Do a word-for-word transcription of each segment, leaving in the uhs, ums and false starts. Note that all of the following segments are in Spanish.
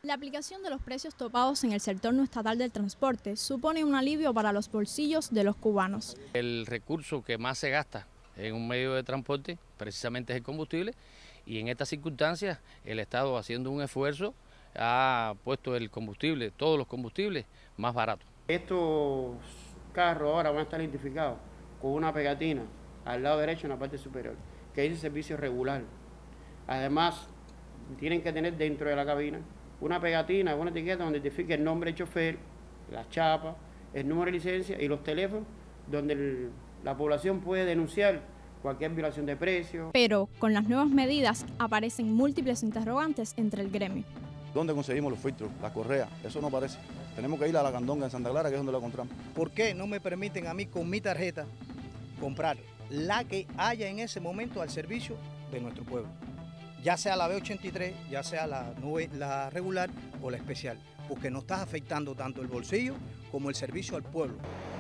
La aplicación de los precios topados en el sector no estatal del transporte supone un alivio para los bolsillos de los cubanos. El recurso que más se gasta en un medio de transporte precisamente es el combustible, y en estas circunstancias el Estado, haciendo un esfuerzo, ha puesto el combustible, todos los combustibles, más baratos. Estos carros ahora van a estar identificados con una pegatina al lado derecho en la parte superior que dice servicio regular. Además, tienen que tener dentro de la cabina una pegatina, una etiqueta donde identifique el nombre del chofer, la chapa, el número de licencia y los teléfonos, donde el, la población puede denunciar cualquier violación de precios. Pero con las nuevas medidas aparecen múltiples interrogantes entre el gremio. ¿Dónde conseguimos los filtros, las correas? Eso no aparece. Tenemos que ir a la Candonga en Santa Clara, que es donde la encontramos. ¿Por qué no me permiten a mí con mi tarjeta comprar la que haya en ese momento al servicio de nuestro pueblo? Ya sea la B ochenta y tres, ya sea la, nube, la regular o la especial, porque no estás afectando tanto el bolsillo como el servicio al pueblo.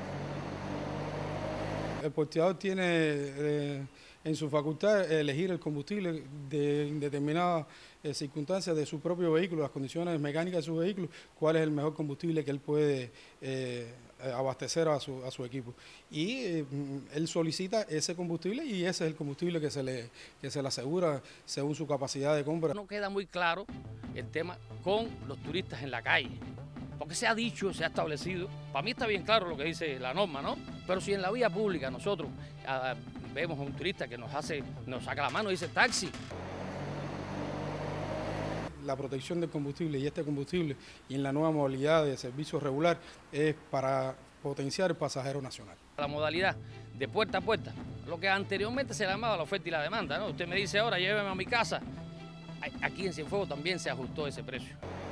El porteador tiene eh, en su facultad elegir el combustible de determinadas eh, circunstancias de su propio vehículo, las condiciones mecánicas de su vehículo, cuál es el mejor combustible que él puede eh, abastecer a su, a su equipo. Y eh, él solicita ese combustible y ese es el combustible que se, le, que se le asegura según su capacidad de compra. No queda muy claro el tema con los turistas en la calle, porque se ha dicho, se ha establecido, para mí está bien claro lo que dice la norma, ¿no? Pero si en la vía pública nosotros a, vemos a un turista que nos hace, nos saca la mano y dice taxi. La protección del combustible y este combustible y en la nueva modalidad de servicio regular es para potenciar el pasajero nacional. La modalidad de puerta a puerta, lo que anteriormente se llamaba la oferta y la demanda, ¿no? Usted me dice ahora, lléveme a mi casa. Aquí en Cienfuegos también se ajustó ese precio.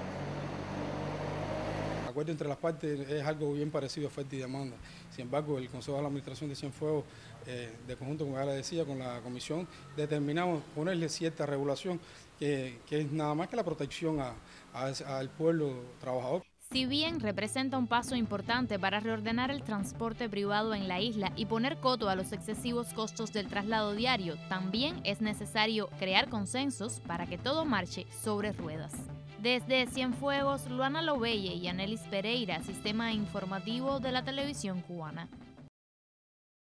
El acuerdo entre las partes es algo bien parecido a oferta y demanda. Sin embargo, el Consejo de la Administración de Cienfuegos, eh, de conjunto, como ya le decía, con la Comisión, determinamos ponerle cierta regulación que, que es nada más que la protección a, a, al pueblo trabajador. Si bien representa un paso importante para reordenar el transporte privado en la isla y poner coto a los excesivos costos del traslado diario, también es necesario crear consensos para que todo marche sobre ruedas. Desde Cienfuegos, Luana Lovelle y Anelis Pereira, Sistema Informativo de la Televisión Cubana.